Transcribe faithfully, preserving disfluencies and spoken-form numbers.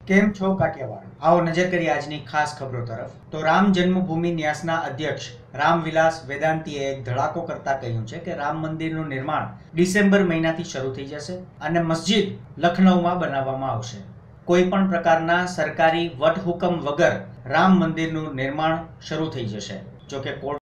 કેમ છો કાઠિયાવાડ? આવો નજર કરીએ આજની ખાસ ખબરો તરફ। તો રામ જન્મભૂમિ ન્યાસના અધ્યક્ષ રામવિલાસ વેદાંતીએ એક ધડાકો કરતા કહ્યું છે કે રામ મંદિરનું નિર્માણ ડિસેમ્બર મહિનાથી શરૂ થઈ જશે અને મસ્જિદ લખનૌમાં બનાવવામાં આવશે। કોઈ પણ પ્રકારના સરકારી વટહુકમ વગર રામ મંદિરનું નિર્માણ શરૂ થઈ જશે। જો કે કોર્ટ